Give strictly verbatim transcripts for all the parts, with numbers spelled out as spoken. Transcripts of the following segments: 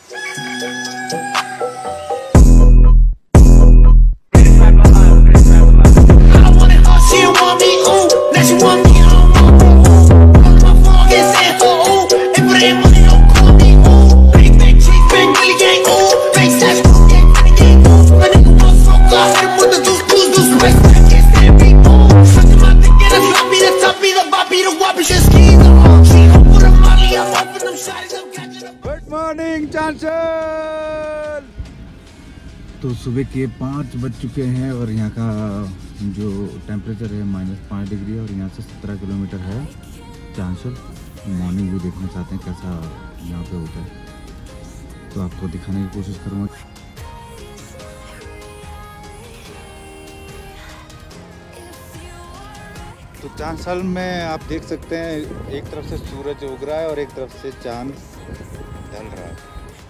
Good morning Chanchal. तो सुबह के पाँच बज चुके हैं और यहाँ का जो टेम्परेचर है माइनस पाँच डिग्री और यहाँ से सत्रह किलोमीटर है चांचल। मॉर्निंग व्यू देखना चाहते हैं कैसा यहाँ पे होता है, तो आपको दिखाने की कोशिश करूँगा। तो चांचल में आप देख सकते हैं एक तरफ से सूरज उग रहा है और एक तरफ से चांद ढल रहा है।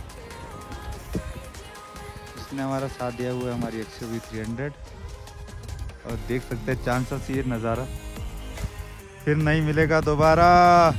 इसने हमारा साथ दिया हुआ है हमारी X U V three hundred और देख सकते हैं चांचल से ये नज़ारा फिर नहीं मिलेगा दोबारा।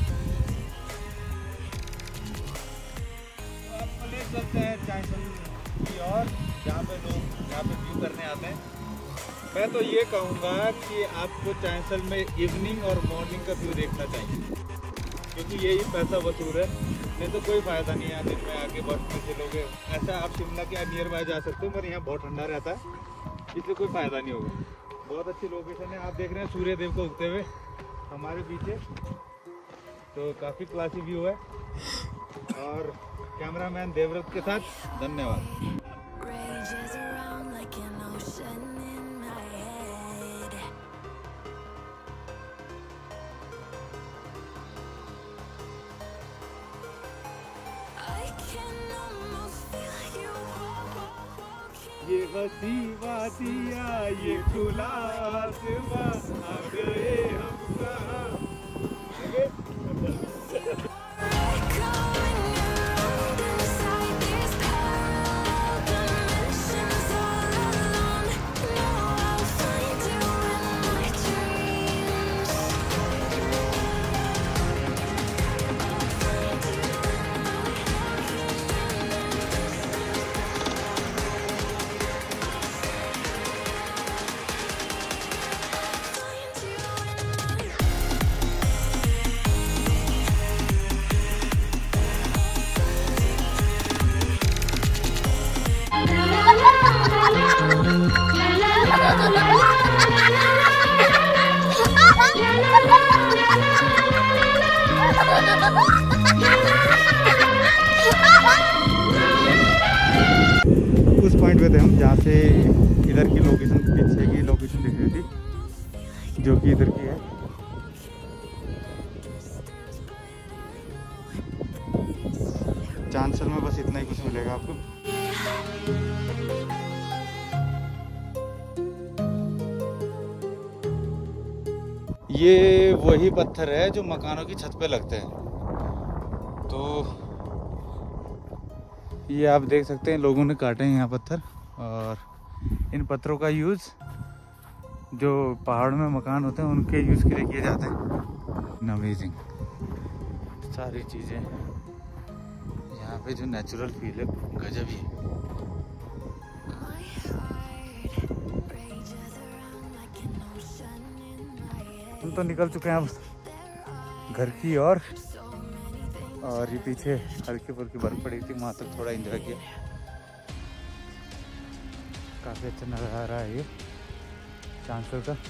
आपको ले चलते हैं चांचल की और जहाँ पे लोग यहाँ पे व्यू करने आते हैं। मैं तो ये कहूँगा कि आपको चांचल में इवनिंग और मॉर्निंग का व्यू देखना चाहिए, क्योंकि यही पैसा वसूल है, नहीं तो कोई फ़ायदा नहीं है दिन में आके बर्फ में चलोगे। ऐसा आप शिमला के नियर बाय जा सकते हो, पर यहाँ बहुत ठंडा रहता है, इसलिए कोई फ़ायदा नहीं होगा। बहुत अच्छी लोकेशन है। आप देख रहे हैं सूर्य देव को उगते हुए हमारे पीछे, तो काफ़ी क्लासी व्यू है। और कैमरामैन देवव्रत के साथ धन्यवाद। ये हसी वादिया ये खुला आसमां आ गए हम कहाँ। उस पॉइंट पे थे हम जहाँ से इधर की लोकेशन पीछे की लोकेशन दिख रही थी, जो कि इधर की है। चांचल में बस इतना ही कुछ मिलेगा आपको। ये वही पत्थर है जो मकानों की छत पे लगते हैं। तो ये आप देख सकते हैं लोगों ने काटे हैं यहाँ पत्थर, और इन पत्थरों का यूज़ जो पहाड़ में मकान होते हैं उनके यूज़ के लिए किए जाते हैं। अमेजिंग सारी चीज़ें यहाँ पे, जो नेचुरल फील है गजब ही। हम तो निकल चुके हैं अब घर की ओर, और, और ये पीछे हल्की फुल्की बर्फ पड़ी थी, वहाँ तक थोड़ा एंजॉय किया। काफ़ी अच्छा नज़ारा है ये चांचल का।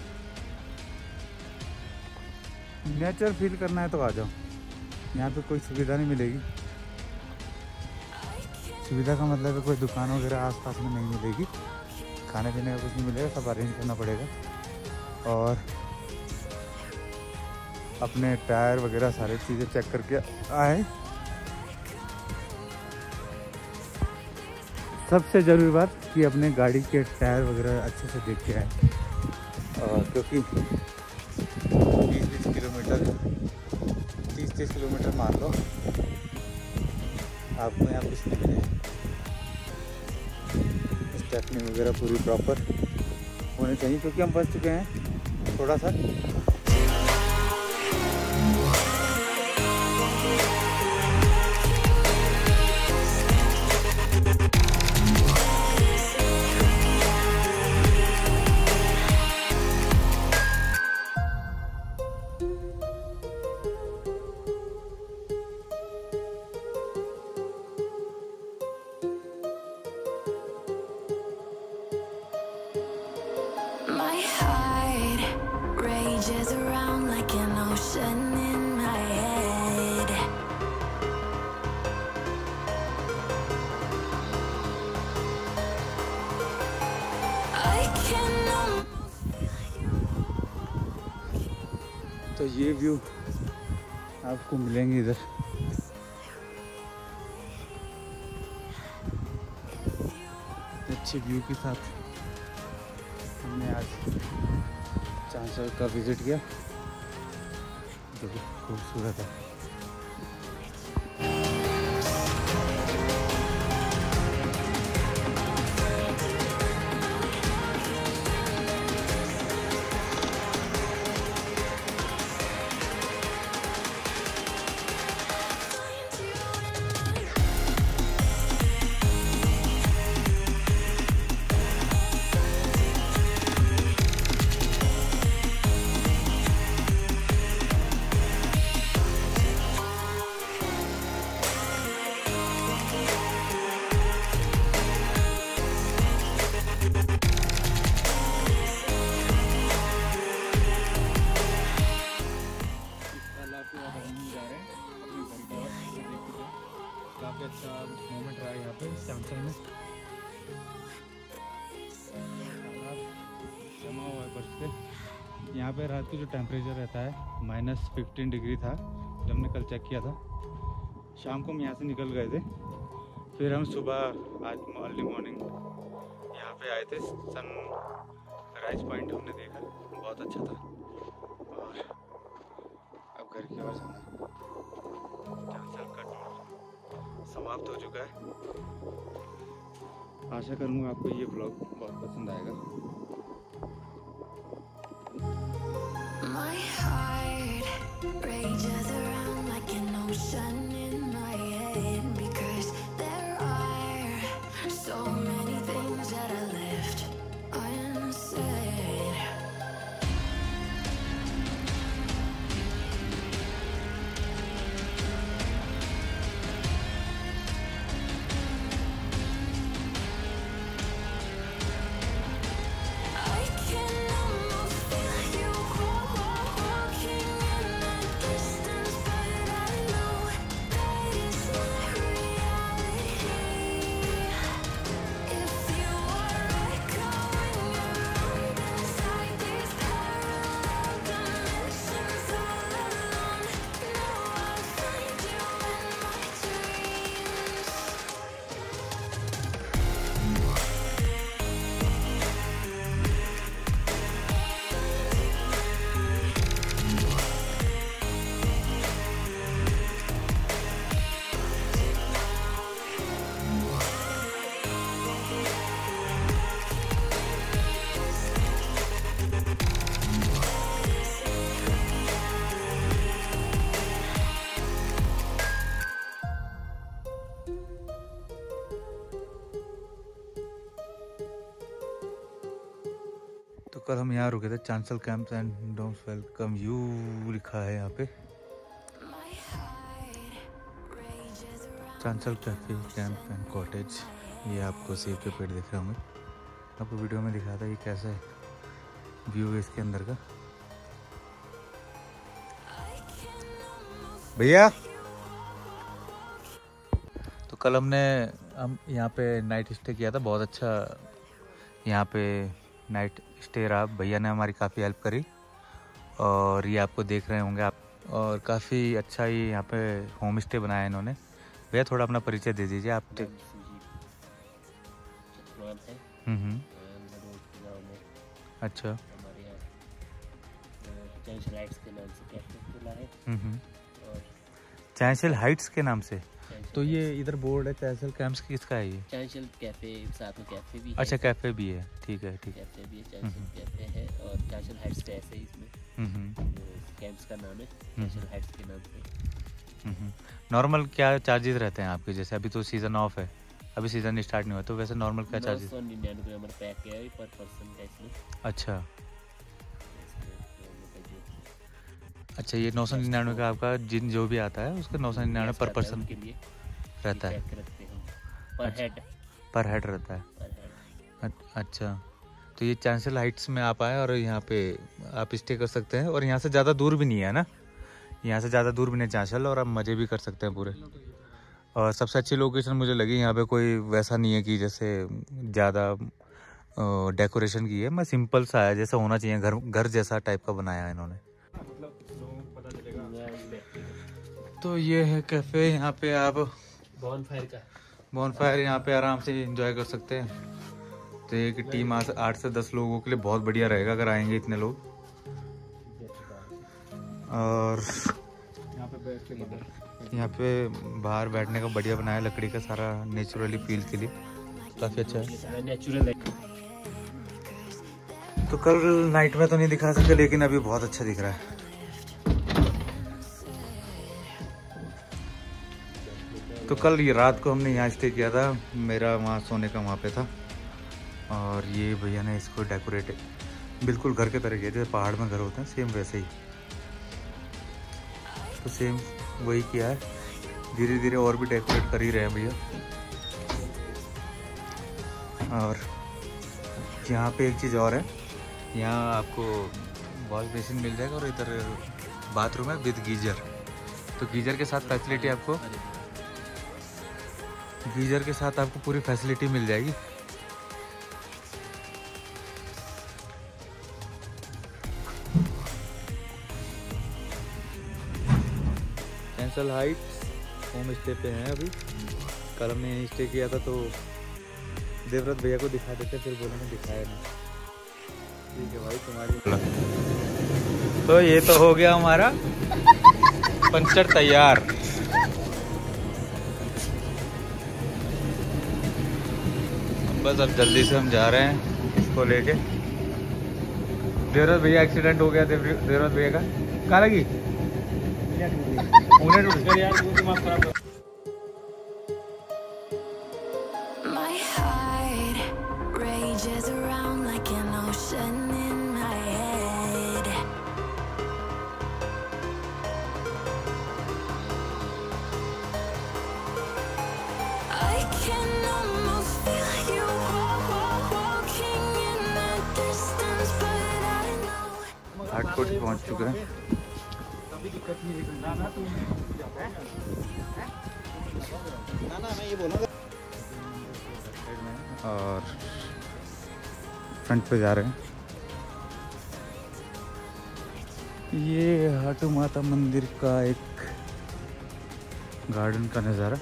नेचर फील करना है तो आ जाओ। यहाँ पे कोई सुविधा नहीं मिलेगी। सुविधा का मतलब है कोई दुकान वगैरह आसपास में नहीं मिलेगी, खाने पीने का कुछ नहीं मिलेगा, सब अरेंज करना पड़ेगा। और अपने टायर वगैरह सारी चीज़ें चेक करके आए। सबसे ज़रूरी बात कि अपने गाड़ी के टायर वगैरह अच्छे से देख के आए, और क्योंकि बीस बीस किलोमीटर तीस तीस किलोमीटर मान लो आपको यहाँ कुछ नहीं मिलेगा। स्टेपनी वगैरह पूरी प्रॉपर होनी चाहिए, क्योंकि हम फंस चुके हैं थोड़ा सा। तो ये व्यू आपको मिलेंगे इधर। अच्छे व्यू के साथ हमने आज चांसर का विज़िट किया, जो कि खूबसूरत है। काफ़ी अच्छा मोमेंट रहा है यहाँ पे चांसल में। जमा हुआ है बर्फ से। यहाँ पे रात को जो टेम्परेचर रहता है माइनस फिफ्टीन डिग्री था जब हमने कल चेक किया था। शाम को हम यहाँ से निकल गए थे, फिर हम सुबह आज अर्ली मॉर्निंग यहाँ पे आए थे। सन राइज पॉइंट हमने देखा, बहुत अच्छा था। और अब घर की ओर जाना, चांसल का टूर समाप्त हो चुका है। आशा करूँगा आपको ये ब्लॉग बहुत पसंद आएगा। My heart rages around like an ocean in my head, because there are so many things that I left unsaid. तो कल हम यहाँ रुके थे, Chansal camp and domes welcome you लिखा है यहाँ पे। Chansal cafe camp and cottage, ये आपको सेब के पेड़ दिख रहे होंगे। आपको वीडियो में दिखा था ये कैसा है व्यू है इसके अंदर का। भैया तो कल हमने हम यहाँ पे नाइट स्टे किया था, बहुत अच्छा यहाँ पे नाइट स्टे रहा। भैया ने हमारी काफ़ी हेल्प करी और ये आपको देख रहे होंगे आप, और काफ़ी अच्छा ही यहाँ पे होम स्टे बनाया है इन्होंने। भैया थोड़ा अपना परिचय दे दीजिए आप। हम्म अच्छा चांसल हाइट्स के नाम से। तो ये इधर बोर्ड है चांसल कैंप्स किसका है ये? चांसल कैफे, साथ में कैफे भी है। अच्छा कैफे भी है, ठीक है ठीक है। कैफे भी है, चांसल कैफे है और चांसल हाइट्स पे ऐसे ही इसमें कैंप्स का नाम है चांसल हाइट्स के नाम से। नॉर्मल क्या चार्जेस रहते हैं आपके? जैसे अभी तो सीजन ऑफ है, अभी सीजन स्टार्ट नहीं हुआ, तो वैसे नॉर्मल क्या चार्जेस? नौ सौ निन्यानवे हमारा पैक है पर पर्सन का इसमें। अच्छा अच्छा ये नौ सौ निन्यानवे का आपका जिन जो भी आता है उसका नौ सौ निन्यानवे पर पर्सन के लिए रहता है, पर हेड पर हेड रहता है। अच्छा तो ये चांसल हाइट्स में आप आए और यहाँ पे आप स्टे कर सकते हैं, और यहाँ से ज़्यादा दूर भी नहीं है ना, यहाँ से ज़्यादा दूर भी नहीं चांसल, और आप मज़े भी कर सकते हैं पूरे। और सबसे अच्छी लोकेशन मुझे लगी यहाँ पे, कोई वैसा नहीं है कि जैसे ज़्यादा डेकोरेशन की है। मैं सिंपल सा है, जैसा होना चाहिए, घर घर जैसा टाइप का बनाया है इन्होंने। तो ये है कैफे, यहाँ पे आप बॉनफायर का बॉनफायर यहाँ पे आराम से एंजॉय कर सकते हैं। तो एक टीम आठ से दस लोगों के लिए बहुत बढ़िया रहेगा अगर आएंगे इतने लोग। और यहाँ पे बाहर बैठने का बढ़िया बनाया, लकड़ी का सारा, नेचुरली फील के लिए काफ़ी अच्छा है, नेचुरल है। तो कल नाइट में तो नहीं दिखा सकते, लेकिन अभी बहुत अच्छा दिख रहा है। तो कल ये रात को हमने यहाँ स्टे किया था, मेरा वहाँ सोने का वहाँ पे था। और ये भैया ने इसको डेकोरेट बिल्कुल घर के तरह किया, जैसे पहाड़ में घर होते हैं सेम वैसे ही। तो सेम वही किया है, धीरे धीरे और भी डेकोरेट कर ही रहे हैं भैया। और यहाँ पे एक चीज़ और है, यहाँ आपको वॉश बेसिन मिल जाएगा और इधर बाथरूम है विद गीजर। तो गीजर के साथ फैसिलिटी आपको गीजर के साथ आपको पूरी फैसिलिटी मिल जाएगी। कैंसल हाइट्स होम स्टे पे हैं अभी। कल हमने यहीं स्टे किया था, तो देवव्रत भैया को दिखा देते, फिर बोलेंगे दिखाया नहीं। ठीक है भाई तुम्हारी। तो ये तो हो गया हमारा पंचर तैयार। बस अब जल्दी से हम जा रहे हैं इसको लेके। देवव्रत भैया एक्सीडेंट हो गया, देवव्रत भैया का कहाँ लगी? उन्हें दिमाग खराब। घाटकोट पहुंच चुके हैं। और फ्रंट पे जा रहे हैं। ये हाटू माता मंदिर का एक गार्डन का नज़ारा।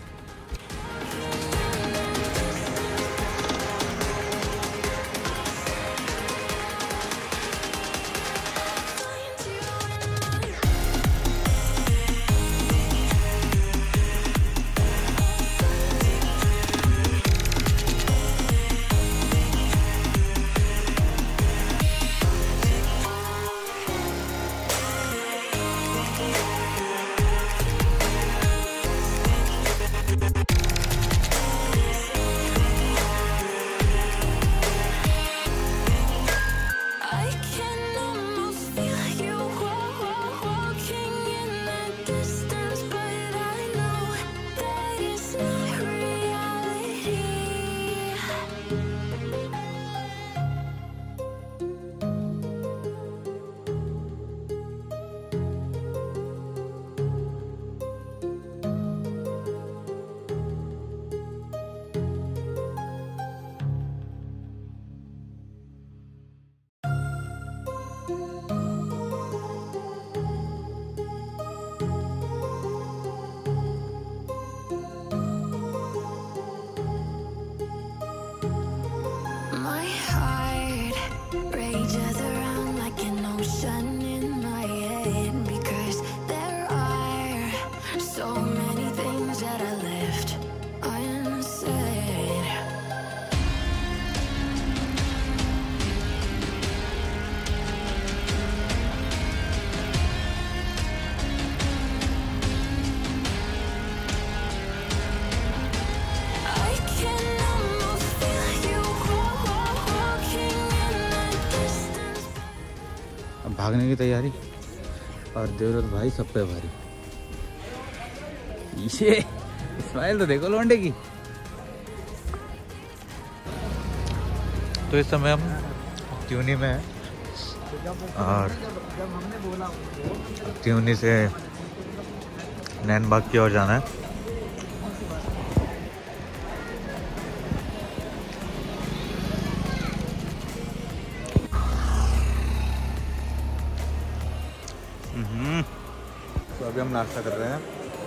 भागने की तैयारी। और देवव्रत भाई सब पे भारी। ये स्माइल तो देखो लौंडे की। तो इस समय हम ट्यूनी में हैं और ट्यूनी से नैनबाग की ओर जाना है। अभी हम नाश्ता कर रहे हैं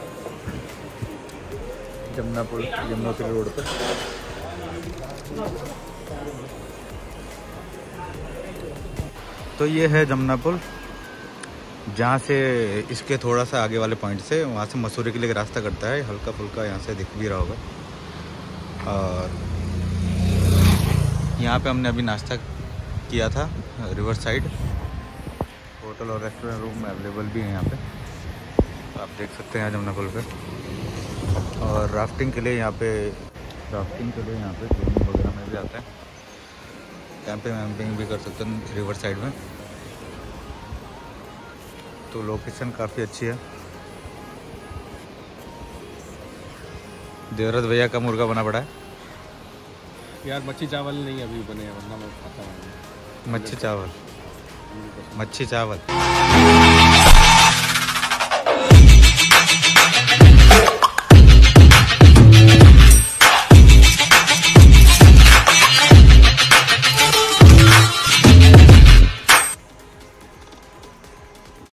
जमुना पुल यमुनोत्री रोड पर। तो ये है जमुना पुल, जहाँ से इसके थोड़ा सा आगे वाले पॉइंट से वहाँ से मसूरी के लिए रास्ता करता है। हल्का फुल्का यहाँ से दिख भी रहा होगा। और यहाँ पे हमने अभी नाश्ता किया था रिवर साइड। होटल और रेस्टोरेंट रूम अवेलेबल भी है यहाँ पे, आप देख सकते हैं जमुना पुल पे। और राफ्टिंग के लिए यहाँ पे राफ्टिंग के लिए यहाँ पे गेम वगैरह में भी आता है। कैंपिंग वैम्पिंग भी कर सकते हैं रिवर साइड में। तो लोकेशन काफ़ी अच्छी है। देवराज भैया का मुर्गा बना पड़ा है यार। मच्छी चावल नहीं अभी बने, वरना मैं खाता हूँ मच्छी चावल। मच्छी चावल